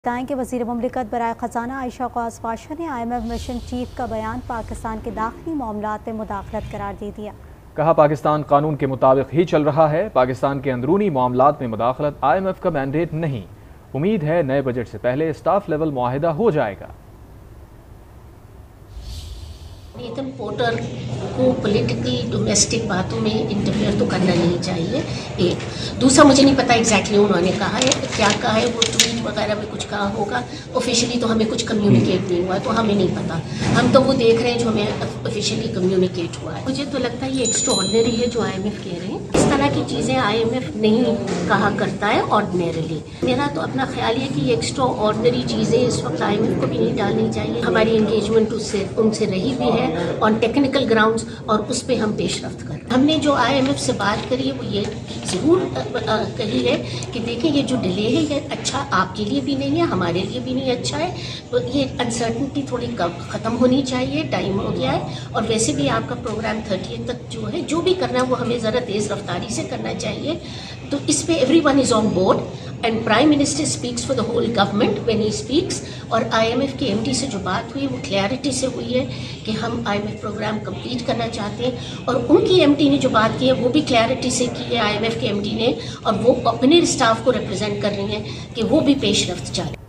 बताएं कि वज़ीर मुमलिकत बराए ख़जाना आयशा क़यास पाशा ने IMF मिशन चीफ का बयान पाकिस्तान के दाखिली मामलात में मुदाखलत करार दे दिया। कहा, पाकिस्तान कानून के मुताबिक ही चल रहा है। पाकिस्तान के अंदरूनी मामलात में मुदाखलत IMF का मैंडेट नहीं। उम्मीद है नए बजट से पहले स्टाफ लेवल मुआहिदा हो जाएगा। नेथन पोर्टर को पॉलिटिकल डोमेस्टिक बातों में इंटरफेयर तो करना नहीं चाहिए। एक दूसरा, मुझे नहीं पता एग्जैक्टली उन्होंने कहा है क्या कहा है, वो ट्वीट वगैरह में कुछ कहा होगा। ऑफिशियली तो हमें कुछ कम्युनिकेट नहीं हुआ है, तो हमें नहीं पता। हम तो वो देख रहे हैं जो हमें ऑफिशियली कम्युनिकेट हुआ है। मुझे तो लगता है ये एक्स्ट्राऑर्डिनरी है जो IMF कह रहे हैं। इस तरह की चीज़ें IMF नहीं कहा करता है ऑर्डिनरीली। मेरा तो अपना ख्याल है कि ये एक्स्ट्राऑर्डिनरी चीज़ें इस वक्त IMF को भी नहीं डालनी चाहिए। हमारी एंगेजमेंट उनसे रही भी है ऑन टेक्निकल ग्राउंड्स, और उस पर हम पेशरफ्त कर रहे हैं। हमने जो IMF से बात करी है वो ये ज़रूर कही है कि देखिए ये जो डिले है ये अच्छा आपके लिए भी नहीं है, हमारे लिए भी नहीं अच्छा है। तो ये अनसर्टनिटी थोड़ी ख़त्म होनी चाहिए, टाइम हो गया है। और वैसे भी आपका प्रोग्राम 30 तक जो है जो भी करना है वो हमें ज़रा तेज़ रफ्तारी से करना चाहिए। तो इस पर everyone is on board and prime minister speaks for the whole government when he speaks. और IMF के MD से जो बात हुई वो क्लैरिटी से हुई है कि हम IMF प्रोग्राम कंप्लीट करना चाहते हैं। और उनकी MD ने जो बात की है वो भी क्लैरिटी से की है IMF के MD ने, और वो अपने स्टाफ को रिप्रेजेंट कर रही हैं कि वो भी पेशरफ्त चाहे।